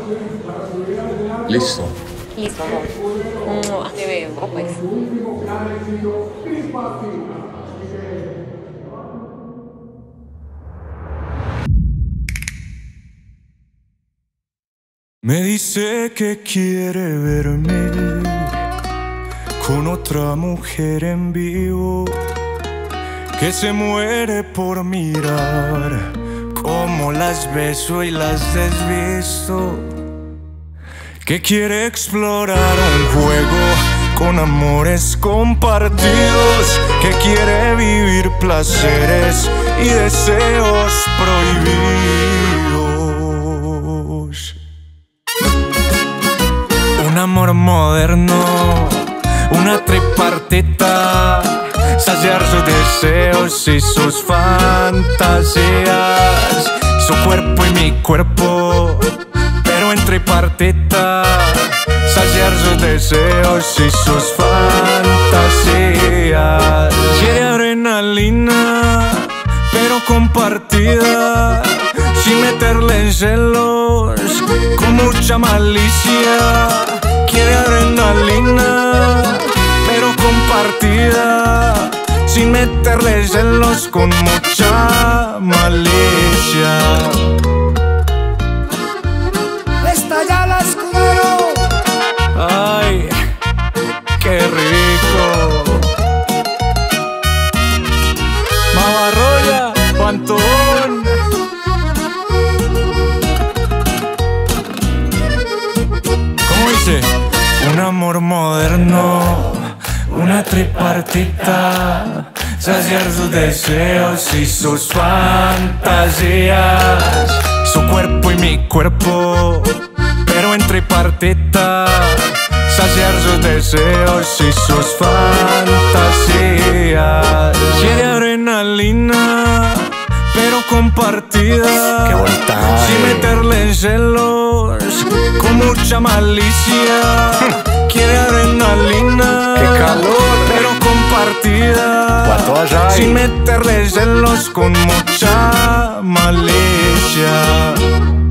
Listo. Listo, amor. Te veo, pues. Me dice que quiere verme con otra mujer en vivo, que se muere por mirar cómo las beso y las desvisto, que quiere explorar un juego con amores compartidos, que quiere vivir placeres y deseos prohibidos. Un amor moderno, una tripartita, saciar sus deseos y sus fantasías, su cuerpo y mi cuerpo, pero en tripartita, saciar sus deseos y sus fantasías. Quiere adrenalina, pero compartida, sin meterle en celos, con mucha malicia. Quiere adrenalina, pero compartida, sin meterle celos, con mucha malicia. ¡Estalla la escudero! Ay, qué rico. Mavarroya, Pantón. ¿Cómo dice? Un amor moderno, una tripartita, saciar sus deseos y sus fantasías, su cuerpo y mi cuerpo, pero en tripartita, saciar sus deseos y sus fantasías. Quiere adrenalina, pero compartida, sin meterle en celos, con mucha malicia. Quiere adrenalina, ¡Qué calor! pero compartida, ¿Cuánto allá hay? sin meterle celos, con mucha malicia.